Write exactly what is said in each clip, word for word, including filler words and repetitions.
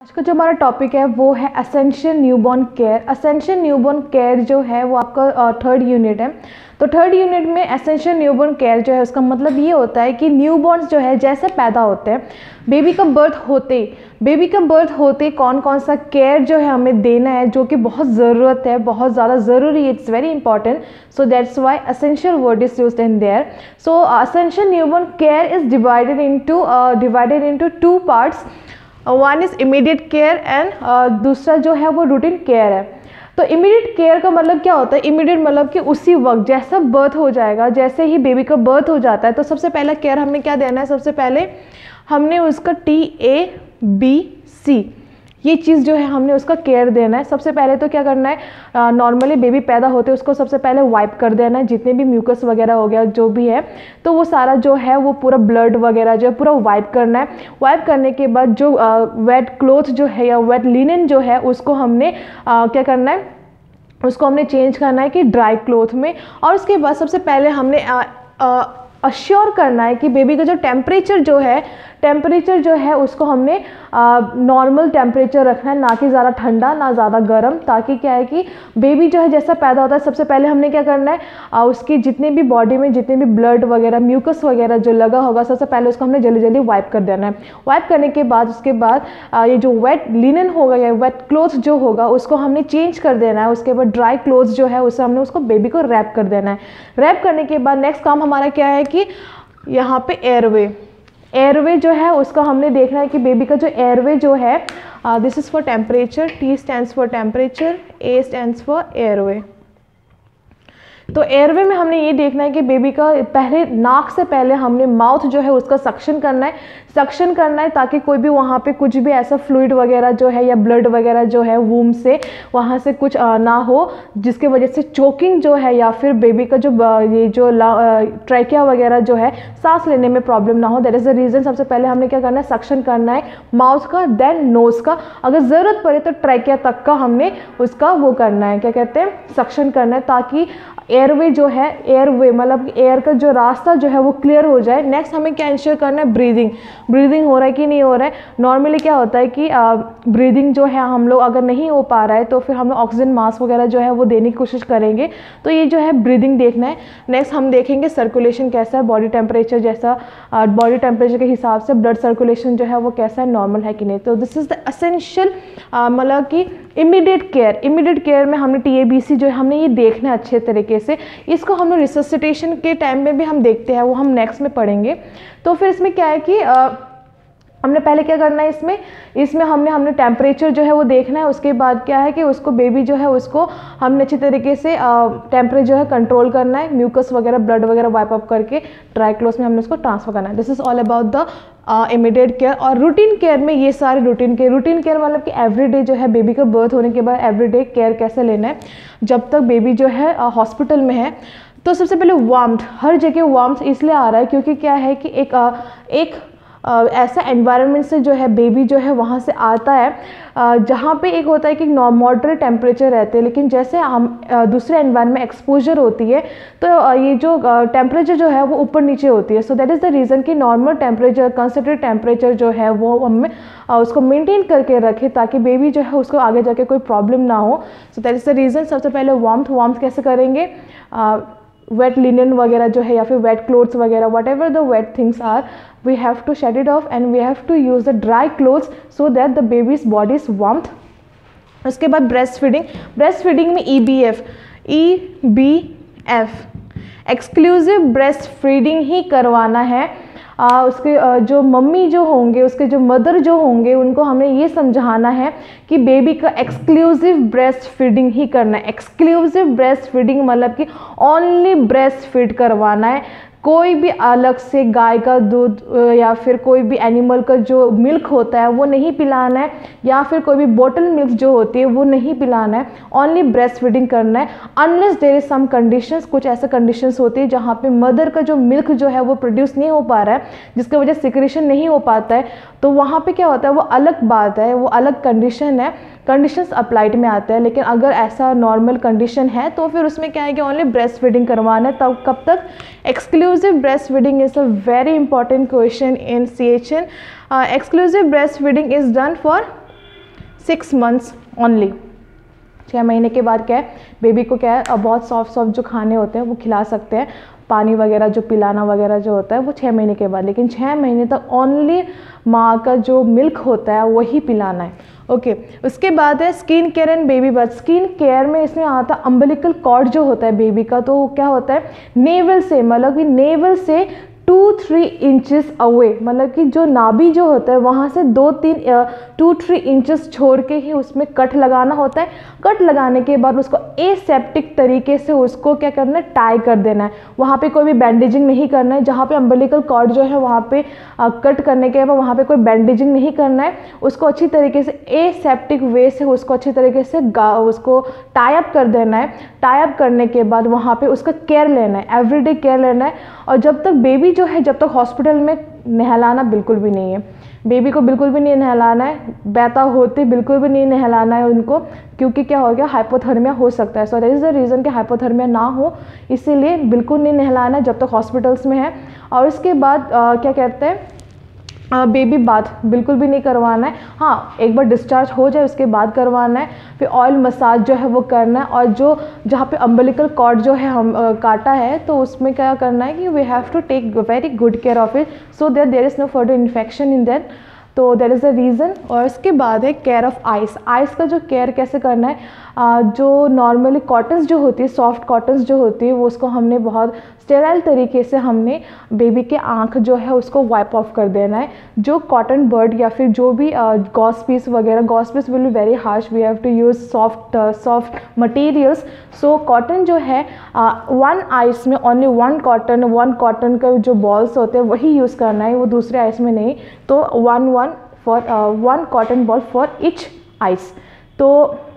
आज का जो हमारा टॉपिक है वो है essential newborn care. Essential newborn care जो है वो आपका थर्ड यूनिट है। तो थर्ड यूनिट में एसेंशियल न्यूबॉर्न केयर जो है उसका मतलब ये होता है कि न्यूबॉर्न्स जो है जैसे पैदा होते हैं, बेबी का बर्थ होते बेबी का बर्थ होते कौन कौन सा केयर जो है हमें देना है, जो कि बहुत ज़रूरत है, बहुत ज़्यादा ज़रूरी है, it's very important. So that's why essential word is used in there. So essential newborn care is divided into divided into two parts. One is immediate care and दूसरा जो है वो रूटीन केयर है। तो इमीडिएट केयर का मतलब क्या होता है? इमीडिएट मतलब कि उसी वक्त जैसा बर्थ हो जाएगा, जैसे ही बेबी का बर्थ हो जाता है तो सबसे पहला केयर हमने क्या देना है? सबसे पहले हमने उसका टी ए बी सी ये चीज़ जो है हमने उसका केयर देना है। सबसे पहले तो क्या करना है, नॉर्मली बेबी पैदा होते हैं उसको सबसे पहले वाइप कर देना है, जितने भी म्यूकस वगैरह हो गया जो भी है तो वो सारा जो है वो पूरा ब्लड वगैरह जो है पूरा वाइप करना है। वाइप करने के बाद जो वेट क्लोथ जो है या वेट लिनन जो है उसको हमने आ, क्या करना है, उसको हमने चेंज करना है कि ड्राई क्लोथ में। और उसके बाद सबसे पहले हमने आ, आ, अश्योर करना है कि बेबी का जो टेम्परेचर जो है टेम्परेचर जो है उसको हमने नॉर्मल टेम्परेचर रखना है, ना कि ज़्यादा ठंडा ना ज़्यादा गर्म, ताकि क्या है कि बेबी जो है जैसा पैदा होता है सबसे पहले हमने क्या करना है, आ, उसकी जितने भी बॉडी में जितने भी ब्लड वगैरह म्यूकस वगैरह जो लगा होगा सबसे पहले उसको हमने जल्दी जल्दी वाइप कर देना है। वाइप करने के बाद उसके बाद आ, ये जो वेट लिनन होगा या वेट क्लोथ जो होगा उसको हमने चेंज कर देना है। उसके बाद ड्राई क्लोथ जो है उससे हमने उसको बेबी को रैप कर देना है। रैप करने के बाद नेक्स्ट काम हमारा क्या है कि यहाँ पे एयरवे एयरवे जो है उसका हमने देखना है कि बेबी का जो एयरवे जो है, this is for temperature, T stands for temperature, A stands for airway. तो एयरवे में हमने ये देखना है कि बेबी का पहले नाक से पहले हमने माउथ जो है उसका सक्शन करना है सक्शन करना है ताकि कोई भी वहाँ पे कुछ भी ऐसा फ्लूइड वगैरह जो है या ब्लड वगैरह जो है वूम से वहाँ से कुछ ना हो जिसके वजह से चोकिंग जो है या फिर बेबी का जो ये जो ट्रैकिया वगैरह जो है सांस लेने में प्रॉब्लम ना हो। दैट इज़ द रीज़न सबसे पहले हमने क्या करना है, सक्शन करना है माउथ का, देन नोज़ का, अगर ज़रूरत पड़े तो ट्रैकिया तक का हमने उसका वो करना है, क्या कहते हैं, सक्शन करना है, ताकि एयरवे जो है एयरवे मतलब एयर का जो रास्ता जो है वो क्लियर हो जाए। नेक्स्ट हमें क्या इंश्योर करना है, ब्रीदिंग ब्रीदिंग हो रहा है कि नहीं हो रहा है। नॉर्मली क्या होता है कि ब्रीदिंग जो है हम लोग अगर नहीं हो पा रहा है तो फिर हम लोग ऑक्सीजन मास्क वगैरह जो है वो देने की कोशिश करेंगे। तो ये जो है ब्रीदिंग देखना है। नेक्स्ट हम देखेंगे सर्कुलेशन कैसा है, बॉडी टेम्परेचर जैसा बॉडी टेम्परेचर के हिसाब से ब्लड सर्कुलेशन जो है वो कैसा है, नॉर्मल है कि नहीं। तो दिस इज़ द एसेंशियल मतलब कि इमीडिएट केयर। इमीडिएट केयर में हमने टी ए बी सी जो है हमने ये देखना है अच्छे तरीके से। इसको हम लोग रिससिटेशन के टाइम में भी हम देखते हैं, वो हम नेक्स्ट में पढ़ेंगे। तो फिर इसमें क्या है कि आ, हमने पहले क्या करना है, इसमें इसमें हमने हमने टेम्परेचर जो है वो देखना है। उसके बाद क्या है कि उसको बेबी जो है उसको हमने अच्छी तरीके से टेम्परेचर जो है कंट्रोल करना है, म्यूकस वगैरह ब्लड वगैरह वाइप अप करके ड्राई क्लोथ में हमने उसको ट्रांसफर करना है। This is all about the immediate care. और रूटीन केयर में ये सारे रूटीन केयर रूटीन केयर मतलब कि एवरीडे जो है बेबी का बर्थ होने के बाद एवरीडे केयर कैसे लेना है जब तक बेबी जो है हॉस्पिटल में है। तो सबसे पहले वार्मथ, हर जगह वार्मथ इसलिए आ रहा है क्योंकि क्या है कि एक आ, एक Uh, ऐसा एनवायरनमेंट से जो है बेबी जो है वहाँ से आता है uh, जहाँ पे एक होता है कि मॉडरेट टेम्परेचर रहते हैं, लेकिन जैसे हम uh, दूसरे एनवायरनमेंट में एक्सपोजर होती है तो uh, ये जो टेम्परेचर uh, जो है वो ऊपर नीचे होती है। So that is the reason कि नॉर्मल टेम्परेचर कंसिडरेट टेम्परेचर जो है वो हमें uh, उसको मेंटेन करके रखे ताकि बेबी जो है उसको आगे जाके कोई प्रॉब्लम ना हो। So that is the reason. सबसे पहले वार्मथ वार्मथ कैसे करेंगे, uh, वेट लिनन वगैरह जो है या फिर वेट क्लोथ्स वगैरह whatever the wet things are we have to shed it off and we have to use the dry clothes so that the baby's body is warmth. उसके बाद breast feeding breast feeding में E B F E B F exclusive breast feeding ही करवाना है। आ, उसके आ, जो mummy जो होंगे उसके जो मदर जो होंगे उनको हमें ये समझाना है कि बेबी का एक्सक्लूसिव ब्रेस्ट फीडिंग ही करना है। एक्सक्लूसिव ब्रेस्ट फीडिंग मतलब कि ओनली ब्रेस्ट फीड करवाना है, कोई भी अलग से गाय का दूध या फिर कोई भी एनिमल का जो मिल्क होता है वो नहीं पिलाना है, या फिर कोई भी बॉटल मिल्क जो होती है वो नहीं पिलाना है, ओनली ब्रेस्ट फीडिंग करना है। Unless there is some conditions, कुछ ऐसे कंडीशंस होती है जहाँ पे मदर का जो मिल्क जो है वो प्रोड्यूस नहीं हो पा रहा है, जिसकी वजह से सिक्रेशन नहीं हो पाता है, तो वहाँ पे क्या होता है वो अलग बात है, वो अलग कंडीशन है, कंडीशंस अप्लाइड में आते हैं। लेकिन अगर ऐसा नॉर्मल कंडीशन है तो फिर उसमें क्या है कि ओनली ब्रेस्ट फीडिंग करवाना है। तब कब तक exclusive breast feeding is a very important question in C H N. Exclusive breast feeding is done for six months only. छः महीने के बाद क्या है, बेबी को क्या है बहुत सॉफ्ट सॉफ्ट जो खाने होते हैं वो खिला सकते हैं, पानी वगैरह जो पिलाना वगैरह जो होता है वो छः महीने के बाद, लेकिन छः महीने तक ओनली माँ का जो मिल्क होता है वही पिलाना है। Okay okay. उसके बाद है skin care and baby birth. Skin care में इसमें आता है अम्बिलिकल कॉर्ड जो होता है बेबी का, तो क्या होता है नेवल से, मतलब कि नेवल से टू थ्री इंचेस अवे, मतलब कि जो नाभि जो होता है वहाँ से दो तीन टू थ्री इंचेस छोड़ के ही उसमें कट लगाना होता है। कट लगाने के बाद उसको एसेप्टिक तरीके से उसको क्या करना है, टाई कर देना है। वहाँ पे कोई भी बैंडेजिंग नहीं करना है। जहाँ पे अम्बिलिकल कॉर्ड जो है वहाँ पे आ, कट करने के बाद वहाँ पे कोई बैंडेजिंग नहीं करना है। उसको अच्छी तरीके से एसेप्टिक वे से उसको अच्छी तरीके से उसको टाई अप कर देना है। टाई अप करने के बाद वहाँ पे उसका केयर लेना है, एवरीडे केयर लेना है। और जब तक बेबी जो है, जब तक हॉस्पिटल में नहलाना बिल्कुल भी नहीं है, बेबी को बिल्कुल भी नहीं नहलाना है, बैता होते बिल्कुल भी नहीं नहलाना है उनको, क्योंकि क्या हो गया हाइपोथर्मिया हो सकता है। So that is the reason कि हाइपोथर्मिया ना हो, इसीलिए बिल्कुल नहीं नहलाना है जब तक हॉस्पिटल्स में है। और उसके बाद आ, क्या कहते हैं बेबी बाथ बिल्कुल भी नहीं करवाना है। हाँ, एक बार डिस्चार्ज हो जाए उसके बाद करवाना है। फिर ऑयल मसाज जो है वो करना है। और जो जहाँ पे अम्बिलिकल कॉर्ड जो है हम आ, काटा है, तो उसमें क्या करना है कि we have to take very good care of it so that there is no further infection in that. तो दैट इज़ द रीज़न। और इसके बाद है केयर ऑफ आइस। आइस का जो केयर कैसे करना है, आ, जो नॉर्मली कॉटन्स जो होती है, सॉफ्ट कॉटन्स जो होती है, वो उसको हमने बहुत स्टेराइल तरीके से हमने बेबी के आँख जो है उसको वाइप ऑफ कर देना है। जो कॉटन बर्ड या फिर जो भी गॉस पीस वगैरह, gauze piece will be very harsh, we have to use soft soft materials. So cotton जो है वन आइस में only one cotton, one cotton का जो बॉल्स होते हैं वही यूज़ करना है, वो दूसरे आइस में नहीं। तो one one for one cotton ball for each eyes. तो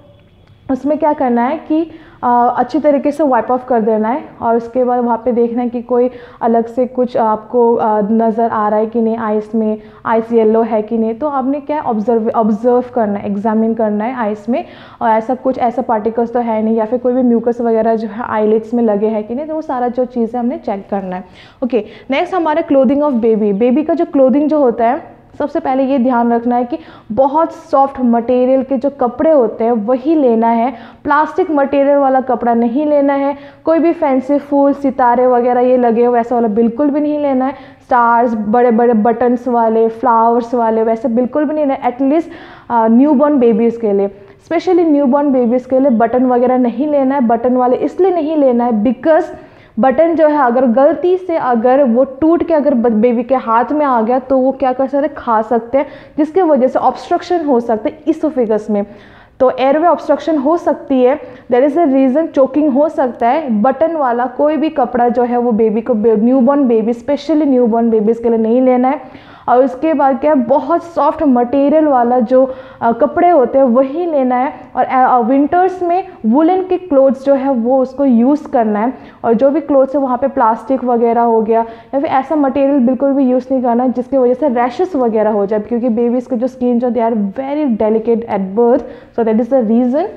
उसमें क्या करना है कि आ, अच्छी तरीके से वाइप ऑफ कर देना है। और उसके बाद वहाँ पे देखना है कि कोई अलग से कुछ आपको नज़र आ रहा है कि नहीं, आइस में आइस येलो है कि नहीं, तो आपने क्या ऑब्जर्व ऑब्जर्व करना है, एग्जामिन करना है आइस में। और ऐसा कुछ ऐसा पार्टिकल्स तो है नहीं, या फिर कोई भी म्यूकस वगैरह जो है आईलिड्स में लगे हैं कि नहीं, तो वो सारा जो चीज़ें हमने चेक करना है। ओके, नेक्स्ट हमारे क्लोथिंग ऑफ बेबी। बेबी का जो क्लोथिंग जो होता है, सबसे पहले ये ध्यान रखना है कि बहुत सॉफ्ट मटेरियल के जो कपड़े होते हैं वही लेना है, प्लास्टिक मटेरियल वाला कपड़ा नहीं लेना है। कोई भी फैंसी फूल, सितारे वगैरह ये लगे हो वैसा वाला बिल्कुल भी नहीं लेना है। स्टार्स, बड़े बड़े बटन्स वाले, फ्लावर्स वाले वैसे बिल्कुल भी नहीं लेना है। एटलीस्ट न्यूबॉर्न बेबीज़ के लिए, स्पेशली न्यूबॉर्न बेबीज़ के लिए बटन वगैरह नहीं लेना है। बटन वाले इसलिए नहीं लेना है बिकॉज बटन जो है अगर गलती से अगर वो टूट के अगर बेबी के हाथ में आ गया तो वो क्या कर सकते हैं, खा सकते हैं, जिसके वजह से ऑब्स्ट्रक्शन हो सकते हैं इसोफेगस में। तो एयरवे ऑब्स्ट्रक्शन हो सकती है, that is the reason, choking हो सकता है। बटन वाला कोई भी कपड़ा जो है वो बेबी को, newborn baby, specially newborn babies के लिए नहीं लेना है। और उसके बाद क्या है, बहुत सॉफ्ट मटेरियल वाला जो आ, कपड़े होते हैं वही लेना है। और विंटर्स में वुलन के क्लोथ्स जो है वो उसको यूज़ करना है। और जो भी क्लोथ्स है वहाँ पे प्लास्टिक वगैरह हो गया या फिर ऐसा मटेरियल बिल्कुल भी यूज़ नहीं करना है जिसकी वजह से रैशेस वगैरह हो जाए, क्योंकि बेबीज़ के जो स्किन जो they are very delicate at birth. So that is the reason.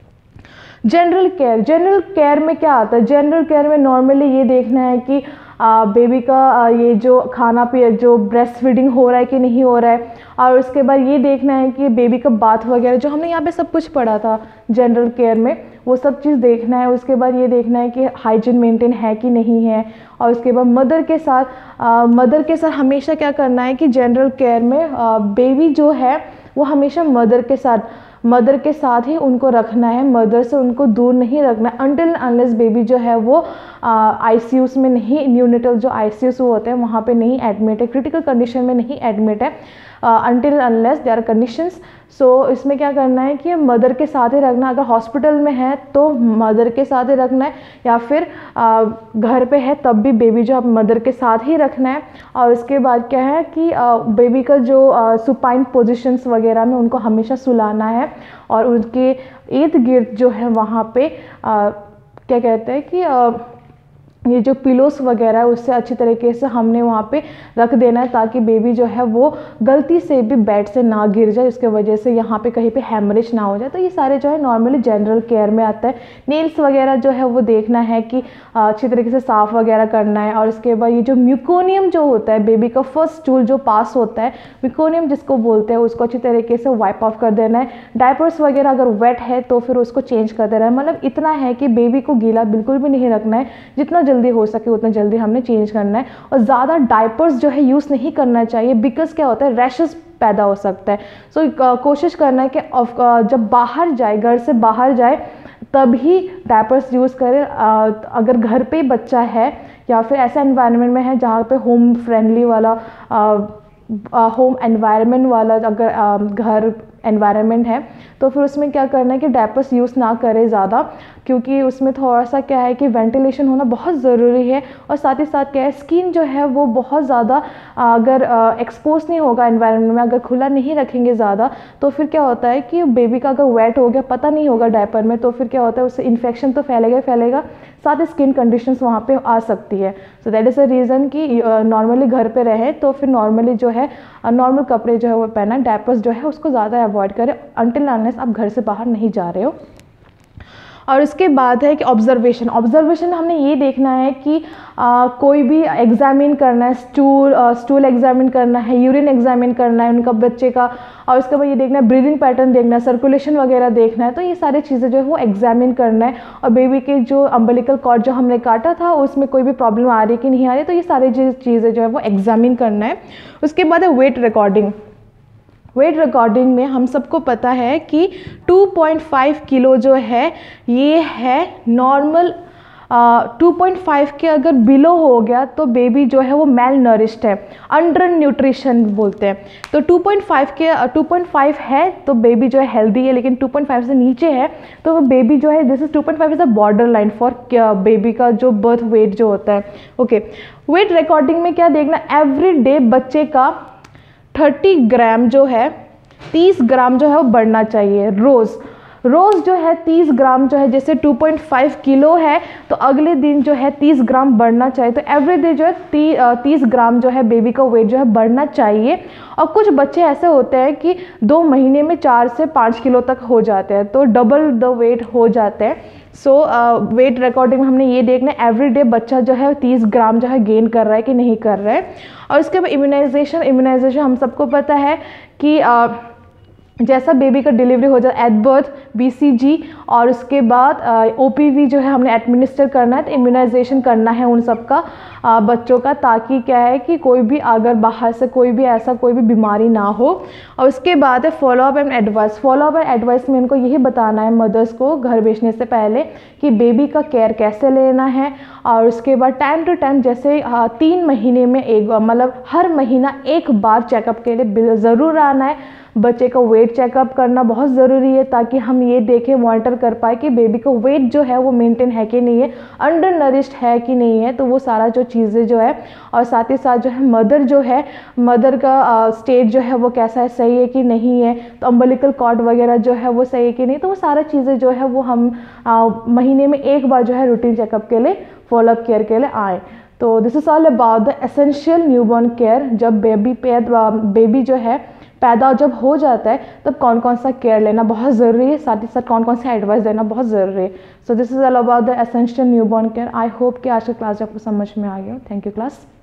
General care, general care में क्या आता है, जनरल केयर में नॉर्मली ये देखना है कि बेबी का आ, ये जो खाना पी जो ब्रेस्ट फीडिंग हो रहा है कि नहीं हो रहा है। और उसके बाद ये देखना है कि बेबी का बाथ वगैरह जो हमने यहाँ पे सब कुछ पढ़ा था जनरल केयर में, वो सब चीज़ देखना है। उसके बाद ये देखना है कि हाइजीन मेंटेन है कि नहीं है। और उसके बाद मदर के साथ आ, मदर के साथ हमेशा क्या करना है कि जनरल केयर में आ, बेबी जो है वो हमेशा मदर के साथ मदर के साथ ही उनको रखना है, मदर से उनको दूर नहीं रखना है अनटिल अनलेस बेबी जो है वो आईसीयूज़ में नहीं, न्यूनेटल जो आईसीयूज़ होते हैं वहाँ पे नहीं एडमिट है, क्रिटिकल कंडीशन में नहीं एडमिट है until unless there are conditions. So इसमें क्या करना है कि मदर के साथ ही रखना, अगर हॉस्पिटल में है तो मदर के साथ ही रखना है, या फिर आ, घर पे है तब भी बेबी जो आप मदर के साथ ही रखना है। और उसके बाद क्या है कि आ, बेबी का जो सुपाइन पोजीशंस वगैरह में उनको हमेशा सुलाना है। और उनके इर्द गिर्द जो है वहाँ पे आ, क्या कहते हैं कि आ, ये जो पिलोस वगैरह है उससे अच्छी तरीके से हमने वहाँ पे रख देना है, ताकि बेबी जो है वो गलती से भी बेड से ना गिर जाए, उसके वजह से यहाँ पे कहीं पे हैमरेज ना हो जाए। तो ये सारे जो है नॉर्मली जनरल केयर में आता है। नेल्स वगैरह जो है वो देखना है कि अच्छी तरीके से साफ़ वगैरह करना है। और उसके बाद ये जो म्यूकोनियम जो होता है, बेबी का फर्स्ट स्टूल जो पास होता है, म्यूकोनियम जिसको बोलते हैं, उसको अच्छी तरीके से वाइप ऑफ कर देना है। डायपर्स वगैरह अगर वेट है तो फिर उसको चेंज कर देना है। मतलब इतना है कि बेबी को गीला बिल्कुल भी नहीं रखना है, जितना जल्दी हो सके उतना जल्दी हमने चेंज करना है। और ज़्यादा डायपर्स जो है यूज़ नहीं करना चाहिए, बिकॉज क्या होता है, रैशेस पैदा हो सकता है। सो so, कोशिश करना है कि जब बाहर जाए, घर से बाहर जाए, तभी डायपर्स यूज़ करें। अगर घर पे बच्चा है या फिर ऐसा एनवायरनमेंट में है जहाँ पे होम फ्रेंडली वाला होम एनवायरनमेंट वाला अगर आ, घर एनवायरनमेंट है, तो फिर उसमें क्या करना है कि डायपर्स यूज़ ना करें ज़्यादा, क्योंकि उसमें थोड़ा सा क्या है कि वेंटिलेशन होना बहुत ज़रूरी है। और साथ ही साथ क्या है, स्किन जो है वो बहुत ज़्यादा अगर एक्सपोज नहीं होगा एनवायरनमेंट में, अगर खुला नहीं रखेंगे ज़्यादा, तो फिर क्या होता है कि बेबी का अगर वेट हो गया, पता नहीं होगा डायपर में, तो फिर क्या होता है उससे इन्फेक्शन तो फैलेगा फैलेगा साथ ही स्किन कंडीशंस वहाँ पे आ सकती है। So that is a reason कि नॉर्मली घर पे रहे तो फिर नॉर्मली जो है नॉर्मल कपड़े जो है वो पहना, डायपर्स जो है उसको ज़्यादा अवॉइड करें अनटिल अनलेस आप घर से बाहर नहीं जा रहे हो। और उसके बाद है कि ऑब्जर्वेशन ऑब्जर्वेशन हमने ये देखना है कि आ, कोई भी एग्जामिन करना है, स्टूल स्टूल एग्जामिन करना है, यूरिन एग्जामिन करना है उनका बच्चे का, और उसके बाद ये देखना है ब्रीदिंग पैटर्न देखना है, सर्कुलेशन वगैरह देखना है। तो ये सारी चीज़ें जो है वो एग्जामिन करना है। और बेबी के जो अम्बिलिकल कॉर्ड जो हमने काटा था उसमें कोई भी प्रॉब्लम आ रही है कि नहीं आ रही, तो ये सारी चीज़ें जो है वो एग्जामिन करना है। उसके बाद है वेट रिकॉर्डिंग। वेट रिकॉर्डिंग में हम सबको पता है कि टू पॉइंट फाइव किलो जो है ये है नॉर्मल। टू पॉइंट फाइव के अगर बिलो हो गया तो बेबी जो है वो मेल नरिश्ड है, अंडर न्यूट्रिशन बोलते हैं। तो टू पॉइंट फाइव के टू पॉइंट फाइव है तो बेबी जो है हेल्दी है, लेकिन टू पॉइंट फाइव से नीचे है तो वो बेबी जो है, this is two point five is a border line for baby का जो बर्थ वेट जो होता है। ओके, वेट रिकॉर्डिंग में क्या देखना, एवरी डे बच्चे का थर्टी ग्राम जो है, तीस ग्राम जो है वो बढ़ना चाहिए रोज़। रोज़ जो है तीस ग्राम जो है, जैसे टू पॉइंट फाइव किलो है तो अगले दिन जो है तीस ग्राम बढ़ना चाहिए। तो एवरी डे जो है ती, तीस ग्राम जो है बेबी का वेट जो है बढ़ना चाहिए। और कुछ बच्चे ऐसे होते हैं कि दो महीने में चार से पाँच किलो तक हो जाते हैं, तो डबल द वेट हो जाते हैं। सो वेट रिकॉर्डिंग में हमने ये देखना है एवरी डे बच्चा जो है तीस ग्राम जो है गेन कर रहा है कि नहीं कर रहा है। और उसके बाद इम्यूनाइजेशन इम्यूनाइजेशन हम सबको पता है कि uh, जैसा बेबी का डिलीवरी हो जाए एट बर्थ बीसीजी और उसके बाद ओपीवी जो है हमने एडमिनिस्टर करना है, तो इम्यूनाइजेशन करना है उन सब का आ, बच्चों का, ताकि क्या है कि कोई भी अगर बाहर से कोई भी ऐसा कोई भी बीमारी ना हो। और उसके बाद है follow up and advice. Follow up and advice में इनको यही बताना है मदर्स को घर भेजने से पहले कि बेबी का केयर कैसे लेना है। और उसके बाद टाइम टू टाइम जैसे आ, तीन महीने में एक मतलब हर महीना एक बार चेकअप के लिए ज़रूर आना है। बच्चे का वेट चेकअप करना बहुत ज़रूरी है ताकि हम ये देखें, मॉनिटर कर पाए कि बेबी का वेट जो है वो मेंटेन है कि नहीं है, अंडर नरिश्ड है कि नहीं है। तो वो सारा जो चीज़ें जो है, और साथ ही साथ जो है मदर जो है, मदर का स्टेट जो है वो कैसा है, सही है कि नहीं है, तो अम्बिलिकल कॉर्ड वगैरह जो है वो सही है कि नहीं। तो वो सारा चीज़ें जो है वो हम आ, महीने में एक बार जो है रूटीन चेकअप के लिए, फॉलोअप केयर के लिए आए। तो this is all about the essential newborn care. जब बेबी बेबी जो है पैदा जब हो जाता है तब कौन कौन सा केयर लेना बहुत ज़रूरी है, साथ ही साथ कौन कौन सा एडवाइस देना बहुत ज़रूरी है। So this is all about the essential newborn care. I hope कि आज का क्लास आपको समझ में आ गया। Thank you class.